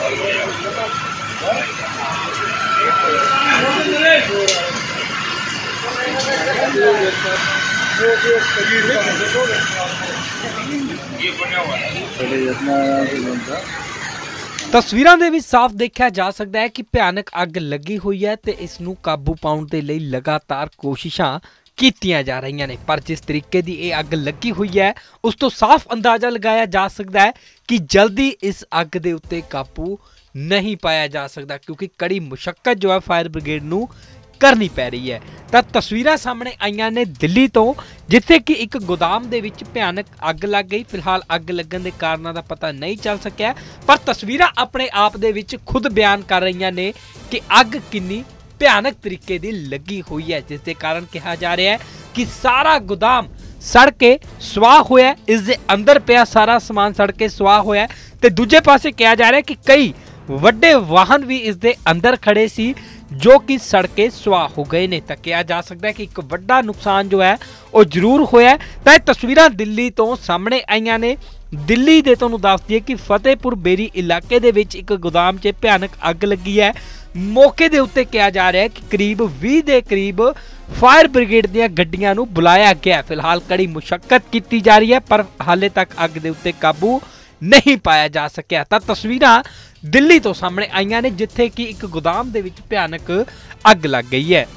तस्वीरां दे विच साफ देखा जा सकता है कि भयानक अग लगी हुई है ते इस नूं काबू पाउण दे लई लगातार कोशिशां कीतियां जा रही ने, पर जिस तरीके की यह अग लगी हुई है उस तो साफ अंदाजा लगाया जा सकता है कि जल्दी इस अग दे उत्ते काबू नहीं पाया जा सकता, क्योंकि कड़ी मुशक्कत जो है फायर ब्रिगेड नूं करनी पै रही है। तो तस्वीरां सामने आईयां ने दिल्ली तो, जिथे कि एक गोदाम दे विच भयानक अग लग गई। फिलहाल अग लगन के कारणों का पता नहीं चल सकिया, पर तस्वीरां अपने आप दे विच खुद बयान कर रही ने कि अग कितनी भयानक तरीके की लगी हुई है, जिसके कारण कहा जा रहा है कि सारा गोदाम सड़ के सुआह होया, इस दे अंदर पिया सारा समान सड़ के सुआह होया। ते दूजे पासे कहा जा रहा है कि कई वड्डे वाहन भी इस दे अंदर खड़े सी जो कि सड़ के सुआह हो गए ने। तो कहा जा सकता है कि एक वड्डा नुकसान जो है वो जरूर होया। तो तस्वीरां दिल्ली तो सामने आईयां ने। दिल्ली दे तुहानूं दस दईए कि फतेहपुर बेरी इलाके दे विच एक गोदाम 'च भयानक अग लगी है। मौके दे उत्ते कहा जा रहा है कि करीब 20 दे करीब फायर ब्रिगेड दीआं गड्डियां नूं बुलाया गया। फिलहाल कड़ी मुशक्कत की जा रही है, पर हाले तक अग दे उत्ते काबू नहीं पाया जा सकिया। तो तस्वीरां दिल्ली तो सामने आईयां ने, जिथे कि एक गोदाम दे विच भयानक अग लग गई है।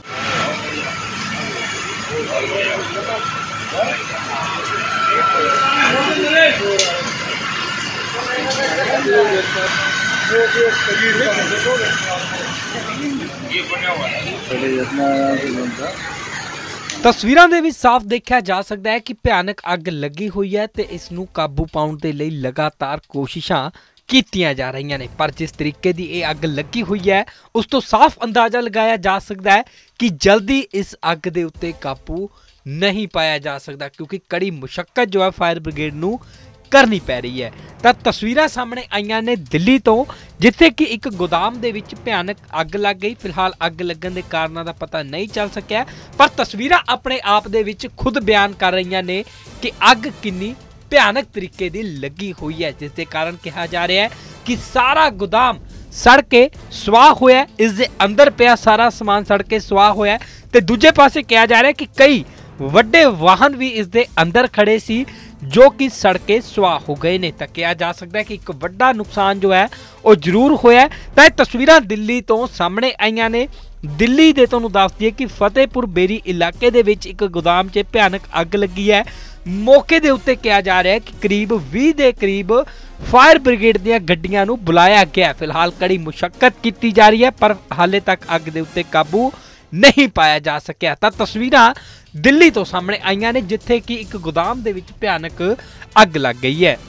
तस्वीरां दे विच साफ देखा जा सकता है कि भयानक अग लगी हुई है ते इस नूं काबू पाउण दे लई लगातार कोशिशां कीतियां जा रही ने, पर जिस तरीके की यह अग लगी हुई है उस तो साफ अंदाजा लगाया जा सकता है कि जल्दी इस अग दे उत्ते काबू नहीं पाया जा सकता, क्योंकि कड़ी मुशक्कत जो है फायर ब्रिगेड नूं करनी पै रही है। तो तस्वीरां सामने आईयां ने दिल्ली तो, जिथे कि एक गोदाम दे विच भयानक अग लग गई। फिलहाल अग लगन के कारणों का पता नहीं चल सकिया, पर तस्वीरां अपने आप दे विच खुद बयान कर रही ने कि अग कितनी भयानक तरीके की लगी हुई है, जिसके कारण कहा जा रहा है कि सारा गोदाम सड़ के सुआह होया, इस दे अंदर पिया सारा समान सड़ के सुआह होया। ते दूजे पासे कहा जा रहा है कि कई वड्डे वाहन भी इस दे अंदर खड़े सी जो कि सड़ के सुआह हो गए ने। तो कहा जा सकता है कि एक वड्डा नुकसान जो है वो जरूर होया। तो तस्वीरां दिल्ली तो सामने आईयां ने। दिल्ली दे तुहानूं दस दईए कि फतेहपुर बेरी इलाके दे विच एक गोदाम 'च भयानक अग लगी है। मौके दे उत्ते कहा जा रहा है कि करीब 20 दे करीब फायर ब्रिगेड दीआं गड्डियां नूं बुलाया गया। फिलहाल कड़ी मुशक्कत की जा रही है, पर हाले तक अग दे उत्ते काबू नहीं पाया जा सकिया। तो तस्वीरां दिल्ली तो सामने आईयां ने, जिथे कि एक गोदाम दे विच भयानक अग लग गई है।